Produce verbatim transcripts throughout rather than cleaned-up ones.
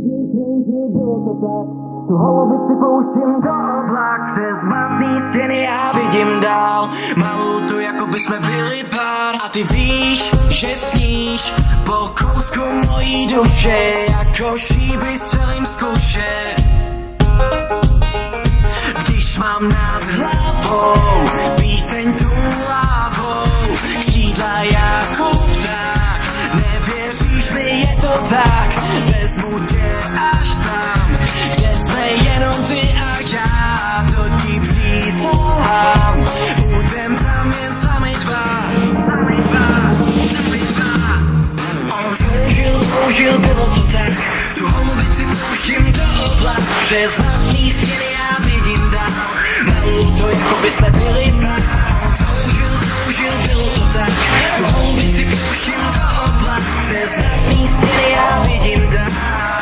Tu holubici pouštím do oblak, přes matný stěny já vidím dál. Maluju to, jako by jsme byli pár. A ty víš, že sníš po kousku mojí duše, jako šíby střelím z kuše. Když mám nad hlavou píseň Toulávou, křídla jako pták, nevěříš mi, je to tak. Vezmu tě až tam, kde jsme jenom ty a já, to ti přísahám. Budem tam jen sami dva. On toužil, toužil, bylo to tak. Tu holubici pouštím do oblak, přes matný stěny já vidím dál. Maluju to, jako by jsme byli pár. On toužil, toužil, bylo to tak. Tu holubici pouštím do oblak, přes matný stěny já vidím dál.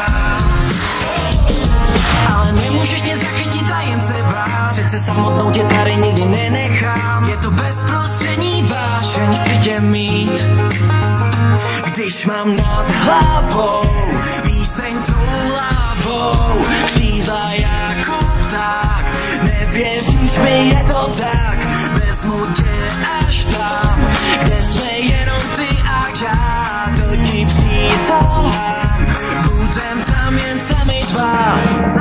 Ale nemůžeš mě zachytit a jen se bát, přece samotnou tě tady nikdy nenechám. Je to bezprostřední vášeň, chci tě mít. Když mám nad hlavou píseň Toulávou, křídla jako pták, nevěříš mi, je to tak. Vezmu tě až tam, kde jsme jenom ty a já, to ti přísahám. Budem tam jen sami dva.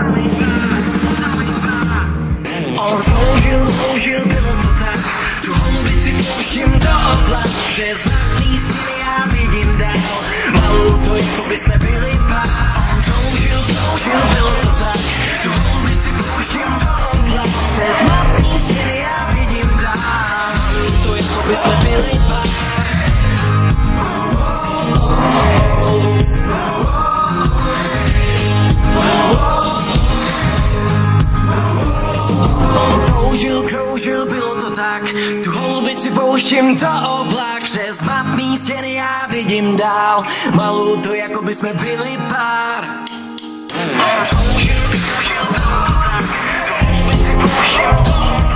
On toužil, toužil, bylo to tak. Tu holubici pouštím do oblak, přes matný stěny já vidím dál. Maluju to, jako by jsme byli pár. On toužil, toužil, bylo to tak. Tu holubici pouštím do oblak, přes matný stěny já vidím dál. Maluju to, jako by jsme byli pár. On toužil, kroužil, bylo to tak. Tu holubici pouštím do oblak, přes matný stěny já vidím dál. Maluju to, jako by jsme byli pár. On toužil, kroužil, bylo to tak. Tu holubici pouštím do oblak.